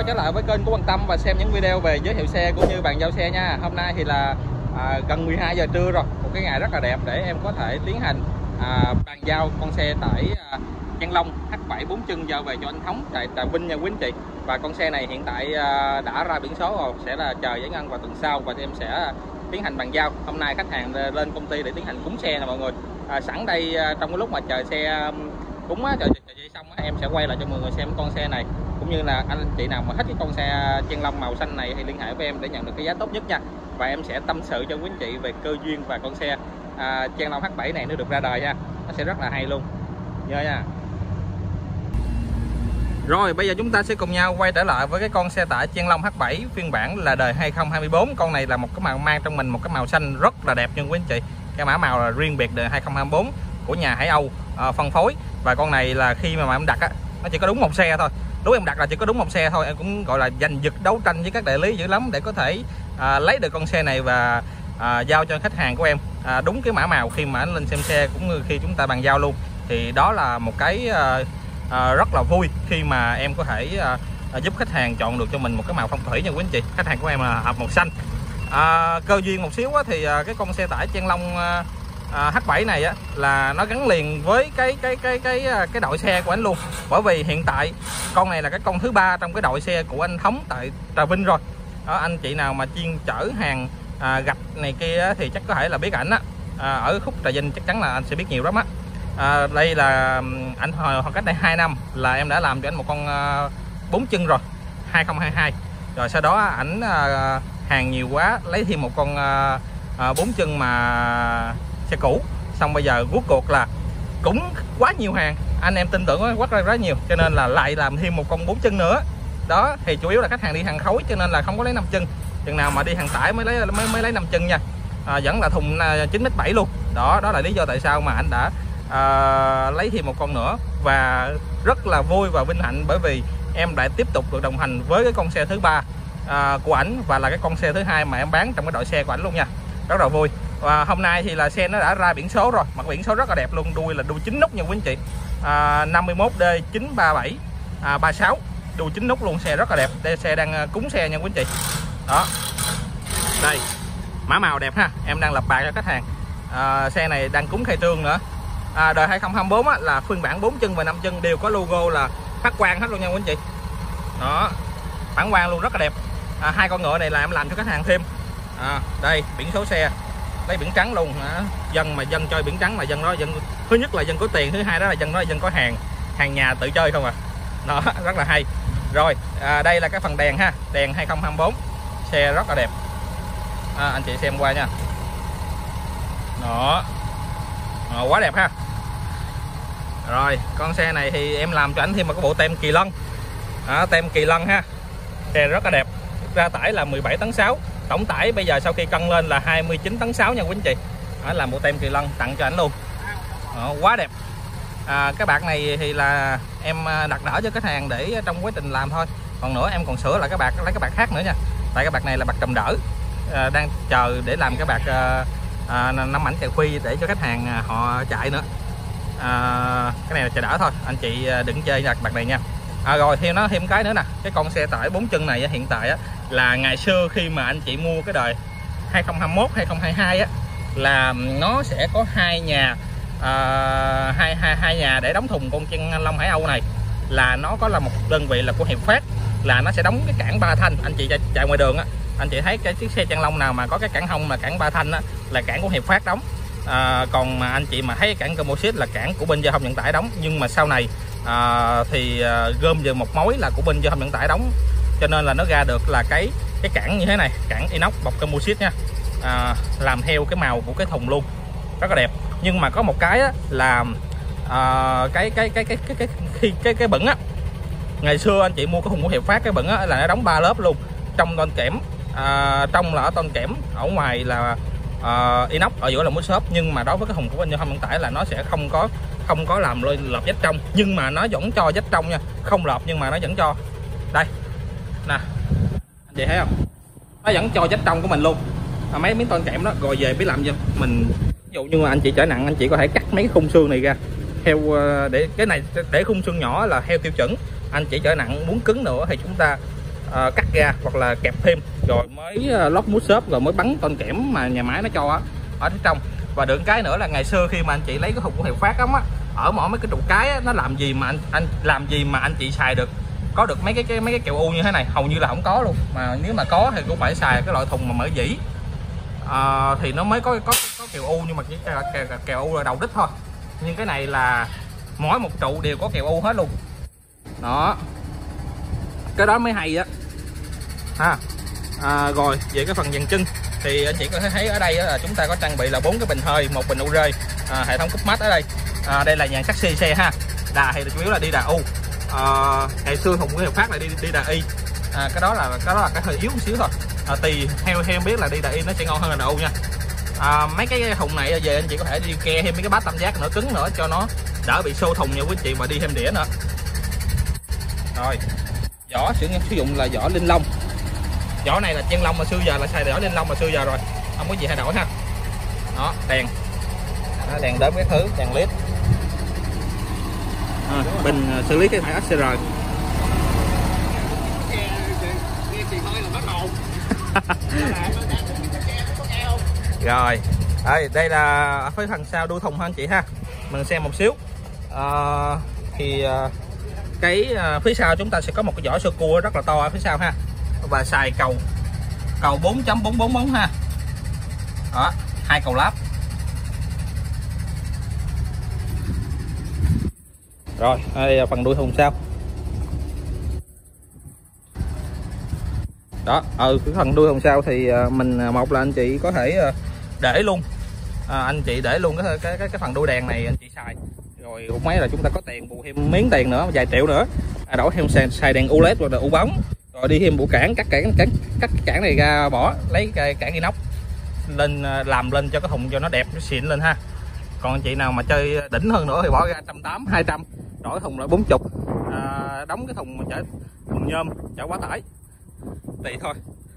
trở lại với kênh của Văn Tâm và xem những video về giới thiệu xe cũng như bàn giao xe nha. Hôm nay thì là gần 12 giờ trưa rồi, một cái ngày rất là đẹp để em có thể tiến hành bàn giao con xe tải Trang Long H7 4 chân giao về cho anh Thống tại Trà Vinh nha quý anh chị. Và con xe này hiện tại đã ra biển số rồi, sẽ là chờ giải ngân vào tuần sau và em sẽ tiến hành bàn giao. Hôm nay khách hàng lên công ty để tiến hành cúng xe nè mọi người. Sẵn đây trong cái lúc mà chờ xe cúng chờ xe xong em sẽ quay lại cho mọi người xem con xe này, cũng như là anh chị nào mà thích cái con xe Trang Long màu xanh này thì liên hệ với em để nhận được cái giá tốt nhất nha. Và em sẽ tâm sự cho quý anh chị về cơ duyên và con xe Trang Long H7 này nó được ra đời nha, nó sẽ rất là hay luôn, nhớ nha. Rồi bây giờ chúng ta sẽ cùng nhau quay trở lại với cái con xe tải Trang Long H7 phiên bản là đời 2024. Con này là một cái màu mang trong mình một cái màu xanh rất là đẹp nha quý anh chị. Cái mã màu là riêng biệt đời 2024 của nhà Hải Âu phân phối. Và con này là khi mà em đặt á, nó chỉ có đúng một xe thôi. Lúc em đặt là chỉ có đúng một xe thôi. Em cũng gọi là giành giật đấu tranh với các đại lý dữ lắm để có thể lấy được con xe này và giao cho khách hàng của em đúng cái mã màu khi mà anh lên xem xe, cũng như khi chúng ta bàn giao luôn. Thì đó là một cái rất là vui khi mà em có thể giúp khách hàng chọn được cho mình một cái màu phong thủy nha quý anh chị. Khách hàng của em là hợp màu xanh. Cơ duyên một xíu thì cái con xe tải Trang Long H7 này á, là nó gắn liền với cái đội xe của anh luôn. Bởi vì hiện tại con này là cái con thứ 3 trong cái đội xe của anh Thống tại Trà Vinh rồi. Đó, anh chị nào mà chuyên chở hàng gạch này kia thì chắc có thể là biết ảnh á. Ở khúc Trà Vinh chắc chắn là anh sẽ biết nhiều lắm á. Đây là anh hồi cách đây 2 năm là em đã làm cho anh một con 4 chân rồi, 2022. Rồi sau đó ảnh hàng nhiều quá lấy thêm một con 4 chân mà xe cũ. Xong bây giờ rút cuộc là cũng quá nhiều hàng, anh em tin tưởng quá nhiều, cho nên là lại làm thêm một con 4 chân nữa. Đó thì chủ yếu là khách hàng đi hàng khối cho nên là không có lấy 5 chân. Chừng nào mà đi hàng tải mới lấy 5 chân nha. Vẫn là thùng 9m7 luôn. Đó là lý do tại sao mà anh đã lấy thêm một con nữa. Và rất là vui và vinh hạnh bởi vì em lại tiếp tục được đồng hành với cái con xe thứ 3 của ảnh, và là cái con xe thứ 2 mà em bán trong cái đội xe của ảnh luôn nha. Rất là vui. Và hôm nay thì là xe nó đã ra biển số rồi, mặt biển số rất là đẹp luôn, đuôi là đuôi 9 nút nha quý anh chị. 51D937 36, đuôi 9 nút luôn, xe rất là đẹp. Đây xe đang cúng xe nha quý anh chị. Đó, đây mã màu đẹp ha, em đang lập bài cho khách hàng. Xe này đang cúng khai trương nữa. Đời 2024 á, là phiên bản 4 chân và 5 chân đều có logo là phát quang hết luôn nha quý anh chị. Đó, phản quang luôn, rất là đẹp. Hai con ngựa này là em làm cho khách hàng thêm. Đây biển số xe lấy biển trắng luôn. Dân mà dân chơi biển trắng là dân đó, dân thứ nhất là dân có tiền, thứ hai đó là dân đó là dân có hàng nhà tự chơi không à. Đó, rất là hay. Rồi đây là cái phần đèn ha, đèn 2024, xe rất là đẹp. Anh chị xem qua nha. Đó, quá đẹp ha. Rồi con xe này thì em làm cho anh thêm một cái bộ tem Kỳ Lân. Tem Kỳ Lân ha, xe rất là đẹp. Ra tải là 17 tấn 6, tổng tải bây giờ sau khi cân lên là 29 tấn 6 nha quý anh chị. Đó là bộ tem Kỳ Lân tặng cho anh luôn. Quá đẹp. Cái bạc này thì là em đặt đỡ cho khách hàng để trong quá trình làm thôi. Còn nữa em còn sửa lại cái bạc, lấy cái bạc khác nữa nha. Tại cái bạc này là bạc trầm đỡ, đang chờ để làm cái bạc 5 mảnh chày khuy để cho khách hàng họ chạy nữa. Cái này là chày đỡ thôi, anh chị đừng chơi bạc này nha. Rồi thêm cái nữa nè, cái con xe tải 4 chân này hiện tại á, là ngày xưa khi mà anh chị mua cái đời 2021 2022 á, là nó sẽ có hai nhà hai nhà để đóng thùng con Trang Long Hải Âu này. Là nó có là một đơn vị là của Hiệp Phát, là nó sẽ đóng cái cản 3 thanh. Anh chị chạy ngoài đường á, anh chị thấy cái chiếc xe Trang Long nào mà có cái cản hông là cản 3 thanh á, là cản của Hiệp Phát đóng. Còn mà anh chị mà thấy cản composite là cản của bên giao thông vận tải đóng. Nhưng mà sau này thì gom về một mối là của bên giao thông vận tải đóng, cho nên là nó ra được là cái cản như thế này, cản inox bọc composite nha. Làm theo cái màu của cái thùng luôn, rất là đẹp. Nhưng mà có một cái á, là cái bẩn á, ngày xưa anh chị mua cái thùng của Hiệp Phát, cái bẩn á là nó đóng 3 lớp luôn. Trong tôn kẽm, trong là tôn kẽm, ở ngoài là inox, ở giữa là mút xốp. Nhưng mà đối với cái thùng của bên giao thông vận tải là nó sẽ không có làm lợp vách trong, nhưng mà nó vẫn cho vách trong nha, không lợp nhưng mà nó vẫn cho. Đây nè, anh chị thấy không, nó vẫn cho vách trong của mình luôn. Mấy miếng tôn kẽm đó rồi về biết làm cho mình. Ví dụ như mà anh chị trở nặng, anh chị có thể cắt mấy cái khung xương này ra theo để cái này để khung xương nhỏ là theo tiêu chuẩn. Anh chị trở nặng muốn cứng nữa thì chúng ta cắt ra hoặc là kẹp thêm rồi mới lót mút xốp rồi mới bắn tôn kẽm mà nhà máy nó cho ở phía trong. Và được cái nữa là ngày xưa khi mà anh chị lấy cái thùng của Hiệu Phát á, ở mỗi mấy cái trụ cái á, nó làm gì mà anh chị xài được có được mấy cái kẹo u như thế này, hầu như là không có luôn. Mà nếu mà có thì cũng phải xài cái loại thùng mà mở dĩ thì nó mới có kẹo u, nhưng mà chỉ kẹo u là đầu đít thôi. Nhưng cái này là mỗi một trụ đều có kẹo u hết luôn đó, cái đó mới hay á ha. Rồi về cái phần dàn chân thì anh chị có thể thấy ở đây là chúng ta có trang bị là 4 cái bình hơi, một bình UR, hệ thống cúp mắt ở đây. Đây là dàn chassis xe ha, đà thì chủ yếu là đi đà U. Ngày xưa Hùng của Hiệu Phát là đi đà Y. Cái đó là cái hơi yếu một xíu thôi. Tùy theo em biết là đi đà Y nó sẽ ngon hơn là đà U nha. Mấy cái thùng này về anh chị có thể đi ke thêm mấy cái bát tam giác nữa cứng nữa cho nó đỡ bị xô thùng nha quý anh chị, và đi thêm đĩa nữa. Rồi vỏ sử dụng là vỏ linh lông. Vỏ này là chen lông mà xưa giờ là xài vỏ linh lông mà xưa giờ rồi, không có gì thay đổi ha. Đó, đèn đèn đớp cái thứ, đèn led, bình xử lý cái thải HCR. Rồi đây là phía phần sau đuôi thùng ha anh chị ha, mình xem một xíu. Cái phía sau chúng ta sẽ có một cái vỏ sơ cua rất là to ở phía sau ha, và xài cầu 4.444 ha. Đó, 2 cầu láp. Rồi đây là phần đuôi thùng sau đó. Cái phần đuôi thùng sau thì mình một là anh chị có thể để luôn, anh chị để luôn cái phần đuôi đèn này anh chị xài rồi cũng mấy là chúng ta có tiền bù thêm miếng tiền nữa, vài triệu nữa, đổi thêm xài đèn ULED hoặc là u bóng, rồi đi thêm bộ cản, cắt cản này ra, bỏ lấy cái cản inox lên, làm lên cho cái thùng cho nó đẹp, nó xịn lên ha. Còn anh chị nào mà chơi đỉnh hơn nữa thì bỏ ra 180, 200, đổi thùng lại 40, đóng cái thùng chở thùng nhôm chở quá tải tùy thôi.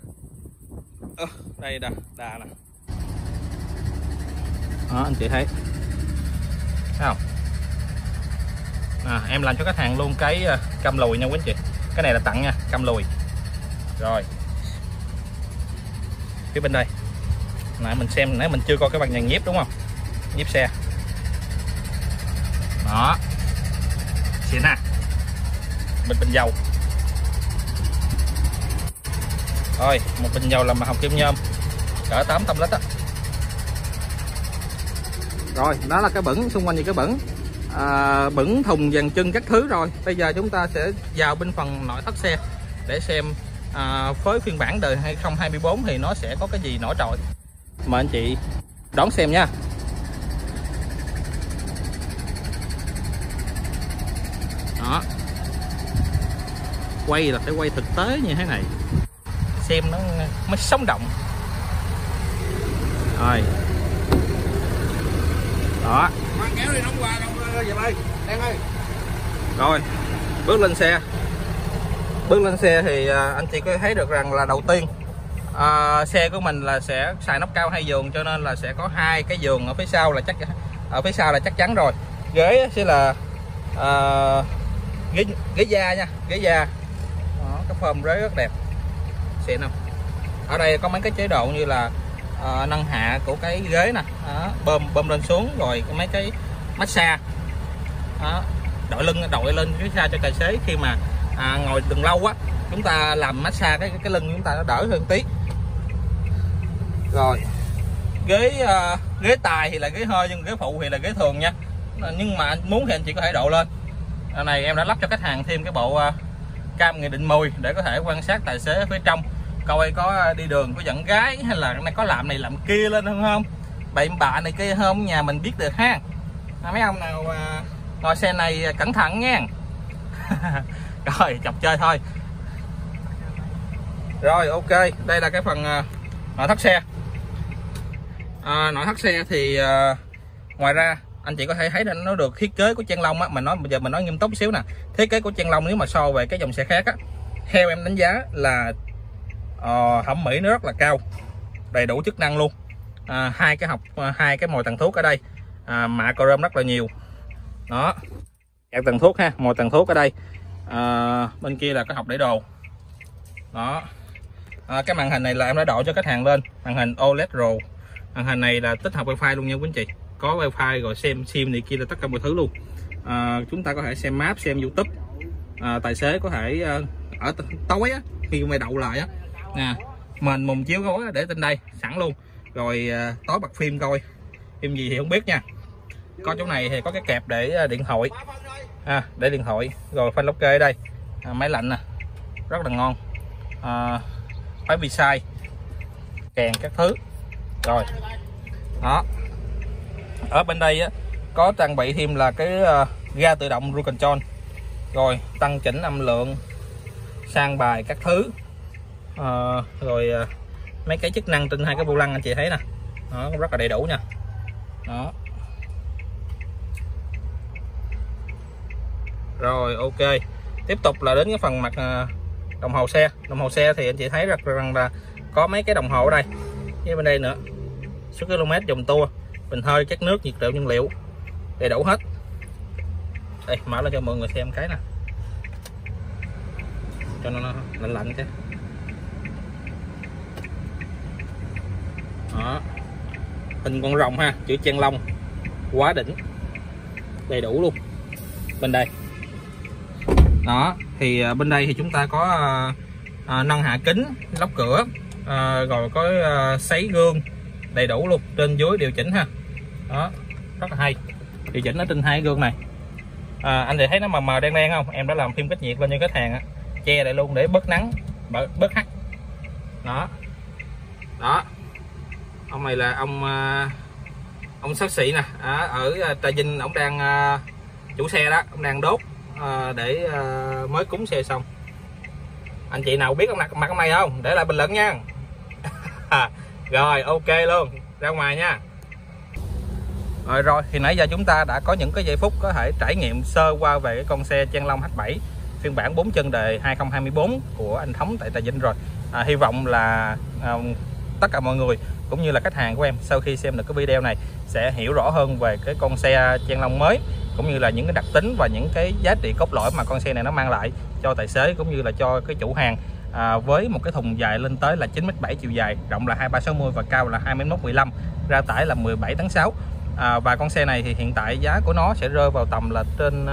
Đây đà nè đó, anh chị thấy không? Em làm cho khách hàng luôn cái cam lùi nha quý anh chị, cái này là tặng nha, cam lùi. Rồi phía bên đây nãy mình xem, nãy mình chưa coi cái bằng dàn nhíp đúng không, nhíp xe đó, xịn ha. Bình dầu, rồi một bình dầu làm hồng kim nhôm cỡ 800 lít á. Rồi đó là cái bẩn, xung quanh gì cái bẩn, bẩn thùng dàn chân các thứ. Rồi bây giờ chúng ta sẽ vào bên phần nội thất xe để xem với phiên bản đời 2024 thì nó sẽ có cái gì nổi trội, mời anh chị đón xem nha. Đó, quay là phải quay thực tế như thế này xem nó mới sống động. Rồi đó, kéo đi nóng qua rồi bước lên xe thì anh chị có thấy được rằng là đầu tiên xe của mình là sẽ xài nóc cao 2 giường, cho nên là sẽ có 2 cái giường ở phía sau là chắc chắn rồi. Ghế sẽ là ghế da nha, ghế da đó, cái form rế rất đẹp, xịn không? Ở đây có mấy cái chế độ như là nâng hạ của cái ghế nè, bơm lên xuống, rồi mấy cái massage đó, đội lên phía sau cho tài xế khi mà ngồi đường lâu á, chúng ta làm massage cái lưng chúng ta nó đỡ hơn tí. Rồi ghế tài thì là ghế hơi, nhưng ghế phụ thì là ghế thường nha, nhưng mà anh muốn thì anh chỉ có thể độ lên. Này em đã lắp cho khách hàng thêm cái bộ cam nghị định 10 để có thể quan sát tài xế ở phía trong, coi có đi đường có dẫn gái hay là có làm này làm kia lên không, bậy bạ này kia không, nhà mình biết được ha. Mấy ông nào ngồi xe này cẩn thận nha. Rồi chọc chơi thôi. Rồi ok, đây là cái phần nội thất xe. Nội thất xe thì ngoài ra anh chị có thể thấy nó được thiết kế của Trang Long á, bây giờ mình nói nghiêm túc xíu nè. Thiết kế của Trang Long nếu mà so về cái dòng xe khác á, theo em đánh giá là thẩm mỹ nó rất là cao, đầy đủ chức năng luôn. Hai cái mồi tàn thuốc ở đây, mạ chrome rất là nhiều đó, các tàn thuốc ha, mồi tàn thuốc ở đây. Bên kia là cái hộc để đồ Đó. Cái màn hình này là em đã độ cho khách hàng lên màn hình OLED Pro. Màn hình này là tích hợp wifi luôn nha quý anh chị, có wifi rồi xem sim này kia là tất cả mọi thứ luôn. Chúng ta có thể xem map, xem YouTube. Tài xế có thể ở tối á, khi mày đậu lại á nè, mình mùng chiếu gối để trên đây sẵn luôn, rồi tối bật phim coi phim gì thì không biết nha. Có chỗ này thì có cái kẹp để điện thoại, để điện thoại, rồi phanh lốc kê ở đây, máy lạnh nè, rất là ngon. Phái vi sai kèn các thứ. Rồi đó, ở bên đây á, có trang bị thêm là cái ga tự động cruise control, rồi tăng chỉnh âm lượng, sang bài các thứ, rồi mấy cái chức năng trên hai cái vô lăng anh chị thấy nè, nó rất là đầy đủ nha. Đó. Rồi ok, tiếp tục là đến cái phần mặt đồng hồ xe. Đồng hồ xe thì anh chị thấy rằng là có mấy cái đồng hồ ở đây với bên đây nữa, số km, dòng tua, bình hơi, chất nước, nhiệt độ, nhiên liệu, đầy đủ hết. Đây mở lên cho mọi người xem cái nè, cho nó lạnh lạnh cái. Đó, hình con rồng ha, chữ Trang Long, quá đỉnh, đầy đủ luôn. Bên đây đó thì bên đây thì chúng ta có nâng hạ kính, lóc cửa, rồi có sấy gương, đầy đủ luôn, trên dưới điều chỉnh ha. Đó, rất là hay, điều chỉnh ở trên hai gương này. Anh chị thấy nó mờ đen đen không, em đã làm phim cách nhiệt lên cho khách hàng á, che lại luôn để bớt nắng, bớt hắt. Đó đó, ông này là ông sát sĩ nè, ở Trà Vinh, ông đang chủ xe đó, ông đang đốt để mới cúng xe xong. Anh chị nào biết ông mặt ông này không, để lại bình luận nha. Rồi ok luôn, ra ngoài nha. Rồi thì nãy giờ chúng ta đã có những cái giây phút có thể trải nghiệm sơ qua về cái con xe Trang Long H7 phiên bản 4 chân đời 2024 của anh Thống tại Trà Vinh rồi. Hy vọng là tất cả mọi người cũng như là khách hàng của em sau khi xem được cái video này sẽ hiểu rõ hơn về cái con xe Trang Long mới, cũng như là những cái đặc tính và những cái giá trị cốt lõi mà con xe này nó mang lại cho tài xế cũng như là cho cái chủ hàng. Với một cái thùng dài lên tới là 9m7 chiều dài, rộng là 2360 và cao là 2m15, ra tải là 17 tấn 6. Và con xe này thì hiện tại giá của nó sẽ rơi vào tầm là trên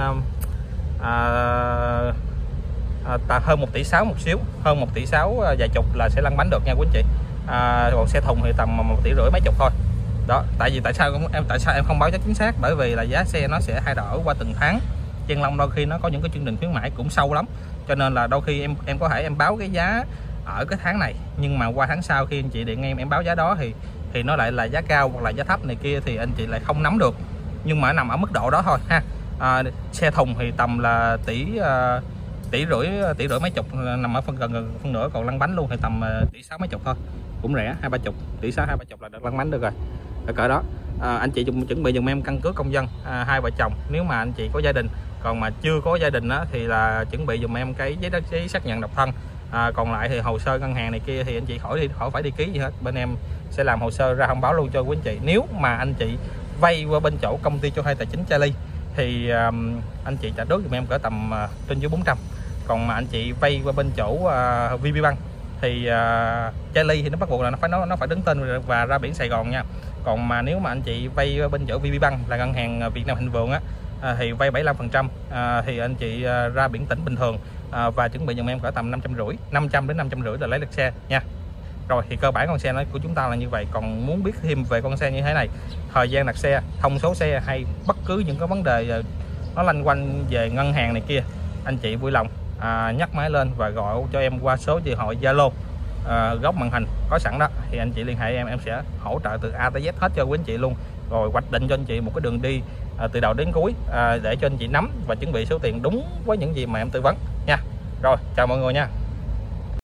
hơn 1,6 tỷ một xíu, hơn 1,6 tỷ vài chục là sẽ lăn bánh được nha quý anh chị. Còn xe thùng thì tầm 1,5 tỷ mấy chục thôi. Đó, tại sao em không báo giá chính xác, bởi vì là giá xe nó sẽ thay đổi qua từng tháng. Trang Long đôi khi nó có những cái chương trình khuyến mãi cũng sâu lắm, cho nên là đôi khi em có thể em báo cái giá ở cái tháng này, nhưng mà qua tháng sau khi anh chị điện em báo giá đó thì nó lại là giá cao hoặc là giá thấp này kia thì anh chị lại không nắm được, nhưng mà nằm ở mức độ đó thôi ha. Xe thùng thì tầm là tỷ rưỡi mấy chục, nằm ở gần phân nửa, còn lăn bánh luôn thì tầm 1,6 tỷ mấy chục thôi, cũng rẻ, 2-3 chục, 1,6 tỷ 2-3 chục là được lăn bánh được rồi. Ở cỡ đó. Anh chị chuẩn bị giùm em căn cước công dân 2 vợ chồng nếu mà anh chị có gia đình, còn mà chưa có gia đình á, thì là chuẩn bị giùm em cái giấy xác nhận độc thân. Còn lại thì hồ sơ ngân hàng này kia thì anh chị khỏi phải đi ký gì hết, bên em sẽ làm hồ sơ ra thông báo luôn cho quý anh chị. Nếu mà anh chị vay qua bên chỗ công ty cho thuê tài chính Charlie thì anh chị trả trước giùm em cỡ tầm trên dưới 400. Còn mà anh chị vay qua bên chỗ VPBank thì Charlie thì nó bắt buộc là nó phải đứng tên và ra biển Sài Gòn nha. Còn mà nếu mà anh chị vay bên chỗ VPBank là ngân hàng Việt Nam Thịnh Vượng á, thì vay 75%, thì anh chị ra biển tỉnh bình thường, và chuẩn bị giùm em cỡ tầm 500 đến 550 là lấy được xe nha. Rồi thì cơ bản con xe của chúng ta là như vậy. Còn muốn biết thêm về con xe như thế này, thời gian đặt xe, thông số xe hay bất cứ những cái vấn đề nó lanh quanh về ngân hàng này kia, anh chị vui lòng nhắc máy lên và gọi cho em qua số điện thoại Zalo góc màn hình có sẵn đó, thì anh chị liên hệ em sẽ hỗ trợ từ A tới Z hết cho quý anh chị luôn, rồi hoạch định cho anh chị một cái đường đi từ đầu đến cuối, để cho anh chị nắm và chuẩn bị số tiền đúng với những gì mà em tư vấn nha. Rồi chào mọi người nha.